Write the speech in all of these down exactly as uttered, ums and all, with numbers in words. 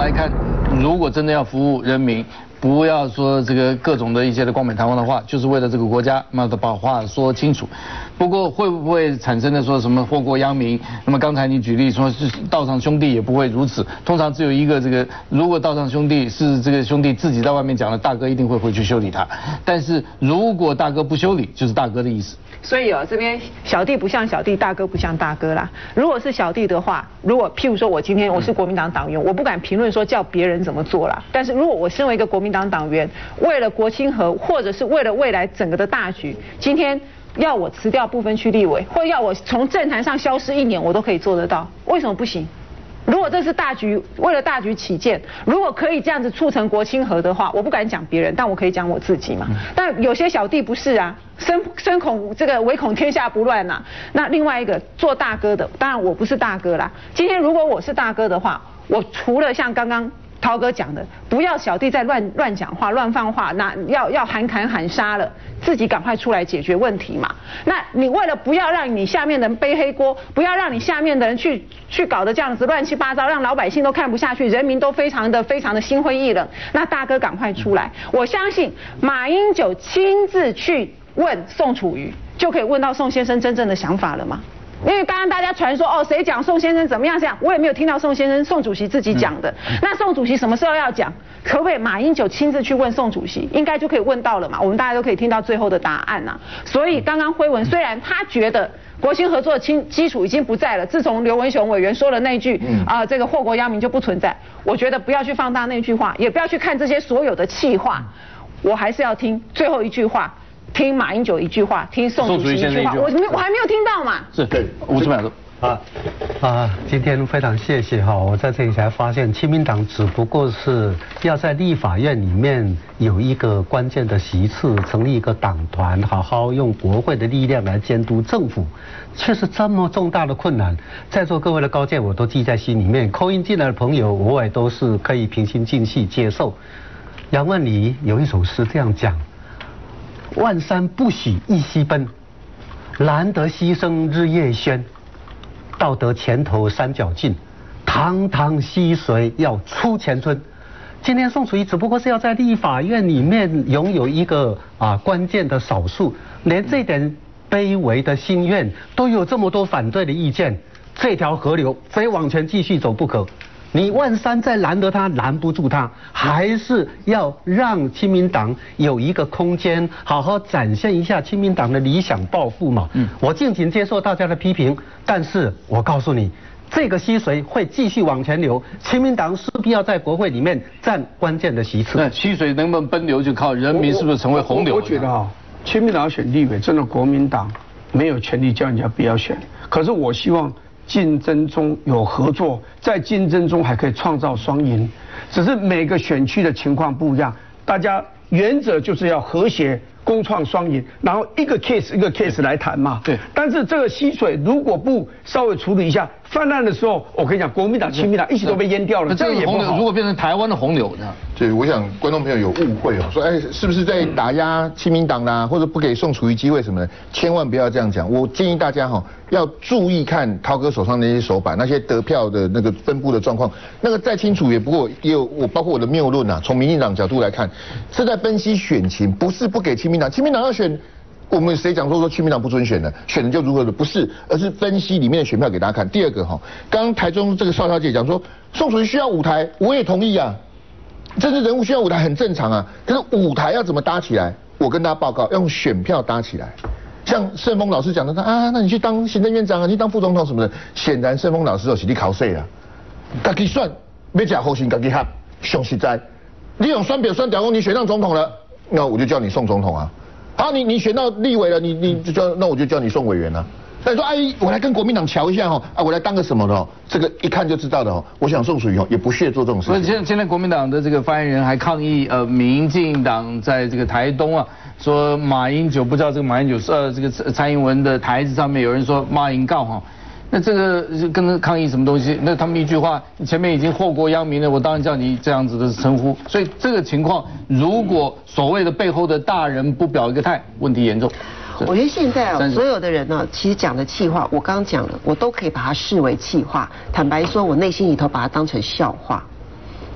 来看，如果真的要服务人民。 不要说这个各种的一些的冠冕堂皇的话，就是为了这个国家，那么把话说清楚。不过会不会产生的说什么祸国殃民？那么刚才你举例说是道上兄弟也不会如此，通常只有一个这个，如果道上兄弟是这个兄弟自己在外面讲了，大哥一定会回去修理他。但是如果大哥不修理，就是大哥的意思。 所以哦，这边小弟不像小弟，大哥不像大哥啦。如果是小弟的话，如果譬如说我今天我是国民党党员，我不敢评论说叫别人怎么做啦。但是如果我身为一个国民党党员，为了国清和，或者是为了未来整个的大局，今天要我辞掉不分区立委，或要我从政坛上消失一年，我都可以做得到。为什么不行？ 如果这是大局，为了大局起见，如果可以这样子促成国清和的话，我不敢讲别人，但我可以讲我自己嘛。但有些小弟不是啊，深深恐这个唯恐天下不乱呐。那另外一个做大哥的，当然我不是大哥啦。今天如果我是大哥的话，我除了像刚刚 涛哥讲的，不要小弟再乱乱讲话、乱放话，那要要喊砍喊杀了，自己赶快出来解决问题嘛。那你为了不要让你下面的人背黑锅，不要让你下面的人去去搞得这样子乱七八糟，让老百姓都看不下去，人民都非常的非常的心灰意冷。那大哥赶快出来，我相信马英九亲自去问宋楚瑜，就可以问到宋先生真正的想法了嘛。 因为刚刚大家传说哦，谁讲宋先生怎么样这样，我也没有听到宋先生、宋主席自己讲的。嗯、那宋主席什么时候要讲？可不可以马英九亲自去问宋主席？应该就可以问到了嘛，我们大家都可以听到最后的答案呐、啊。所以刚刚辉文虽然他觉得国清合作的基基础已经不在了，自从刘文雄委员说了那句啊、呃、这个祸国殃民就不存在，我觉得不要去放大那句话，也不要去看这些所有的气话，我还是要听最后一句话。 听马英九一句话，听宋主席一句话，我没我还没有听到嘛。 是，对，五十秒钟。 啊啊！今天非常谢谢哈，我在这里才发现，亲民党只不过是要在立法院里面有一个关键的席次，成立一个党团，好好用国会的力量来监督政府，却是这么重大的困难。在座各位的高见我都记在心里面，扣音进来的朋友我也都是可以平心静气接受。杨万里有一首诗这样讲。 万山不许一溪奔，难得溪声日夜喧。到得前头山脚尽，堂堂溪水要出前村。今天宋楚瑜只不过是要在立法院里面拥有一个啊关键的少数，连这点卑微的心愿都有这么多反对的意见，这条河流非往前继续走不可。 你万山再拦得他，拦不住他，还是要让亲民党有一个空间，好好展现一下亲民党的理想抱负嘛。嗯，我尽情接受大家的批评，但是我告诉你，这个溪水会继续往前流，亲民党势必要在国会里面占关键的席次。 那溪水能不能奔流，就靠人民是不是成为洪流。 我, 我, 我觉得啊、哦，亲民党选立委，真的国民党没有权利叫人家不要选。可是我希望。 竞争中有合作，在竞争中还可以创造双赢，只是每个选区的情况不一样，大家原则就是要和谐、共创双赢，然后一个 case 一个 case 来谈嘛。对。但是这个溪水如果不稍微处理一下，泛滥的时候，我跟你讲，国民党、亲民党一起都被淹掉了，这样也不好。 如果变成台湾的洪流呢？ 对，我想观众朋友有误会哦，说哎，是不是在打压亲民党啦，或者不给宋楚瑜机会什么的？千万不要这样讲。我建议大家哈，要注意看涛哥手上那些手板，那些得票的那个分布的状况，那个再清楚也不过也有我包括我的谬论啊。从民进党角度来看，是在分析选情，不是不给亲民党，亲民党要选。 我们谁讲说说亲民党不准选的，选的就如何的？不是，而是分析里面的选票给大家看。第二个哈，刚刚台中这个邵小姐讲说，宋楚瑜需要舞台，我也同意啊。政治人物需要舞台很正常啊，可是舞台要怎么搭起来？我跟大家报告，要用选票搭起来。像盛峰老师讲的，他啊，那你去当行政院长啊，你去当副总统什么的。显然盛峰老师有实力考试啊，自己算，要假后心自己合，上实在。你用算表算掉工，你选上总统了，那我就叫你宋总统啊。 好，你你选到立委了，你你就叫那我就叫你宋委员了。那你说，哎，我来跟国民党瞧一下哈，啊，我来当个什么的哦，这个一看就知道的哦。我想宋楚瑜哦也不屑做这种事情。所以现现在国民党的这个发言人还抗议，呃，民进党在这个台东啊，说马英九不知道这个马英九是呃这个蔡英文的台子上面有人说马英告哈。 那这个跟他抗议什么东西？那他们一句话，前面已经祸国殃民了，我当然叫你这样子的称呼。所以这个情况，如果所谓的背后的大人不表一个态，问题严重。 我觉得现在啊，所有的人呢，其实讲的气话，我刚刚讲了，我都可以把它视为气话。坦白说，我内心里头把它当成笑话。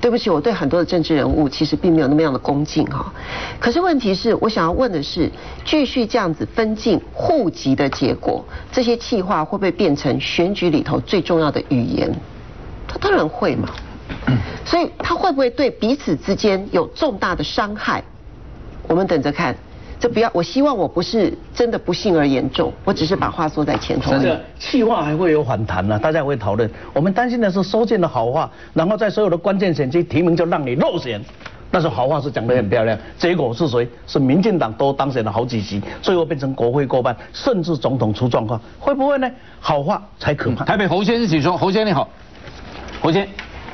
对不起，我对很多的政治人物其实并没有那么样的恭敬哈。可是问题是，我想要问的是，继续这样子分进户籍的结果，这些企划会不会变成选举里头最重要的语言？它当然会嘛。所以它会不会对彼此之间有重大的伤害？我们等着看。这不要，我希望我不是真的不幸而严重，我只是把话说在前头。 这个气话还会有反弹呢、啊，大家会讨论。我们担心的是收件的好话，然后在所有的关键选区提名就让你落选。但是好话是讲得很漂亮，结果是谁？是民进党都当选了好几席，最后变成国会过半，甚至总统出状况，会不会呢？好话才可怕。 台北侯先生请说，侯先生你好，侯先，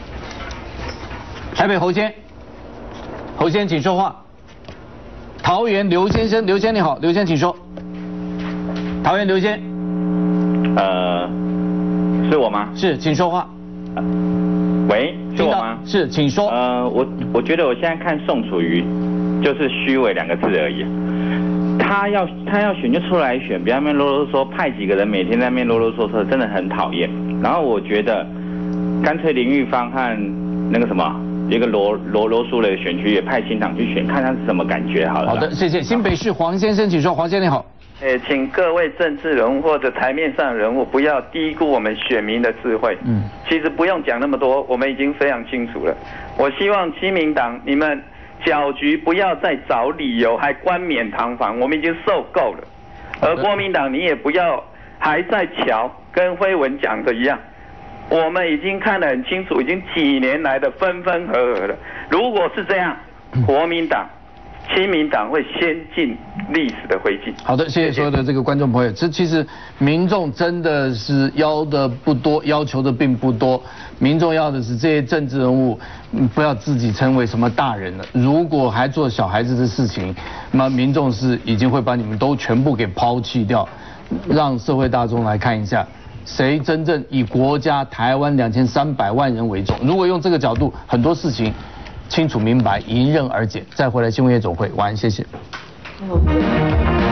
台北侯先，侯先请说话。桃园刘先生，刘先生你好，刘先生请说。桃园刘先， 呃，是我吗？ 是，请说话。 呃、喂，是我吗？ 是，请说。 呃，我我觉得我现在看宋楚瑜就是虚伪两个字而已。他要他要选就出来选，不要那边啰啰嗦，派几个人每天在那边啰啰嗦嗦，真的很讨厌。然后我觉得干脆林玉芳和那个什么。一个罗罗罗书的选区也派新党去选，看他是什么感觉好了。 好的，谢谢。新北市黄先生，请说。黄先生你好。 呃，请各位政治人物或者台面上人物不要低估我们选民的智慧。嗯，其实不用讲那么多，我们已经非常清楚了。我希望亲民党你们搅局不要再找理由，还冠冕堂皇，我们已经受够了。而国民党你也不要还在瞧，跟辉文讲的一样。我们已经看得很清楚，已经几年来的分分合合了。如果是这样，国民党、亲民党会先进历史的灰烬。 好的，谢谢所有的这个观众朋友。这其实民众真的是要的不多，要求的并不多。民众要的是这些政治人物不要自己成为什么大人了。如果还做小孩子的事情，那么民众是已经会把你们都全部给抛弃掉，让社会大众来看一下。谁真正以国家台湾两千三百万人为重？如果用这个角度，很多事情清楚明白，迎刃而解。再回来新闻夜总会，晚安，谢谢。嗯